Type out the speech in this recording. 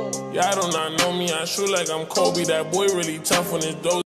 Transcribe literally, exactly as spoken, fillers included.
Y'all do not know me, I shoot like I'm Kobe. That boy really tough on his dough.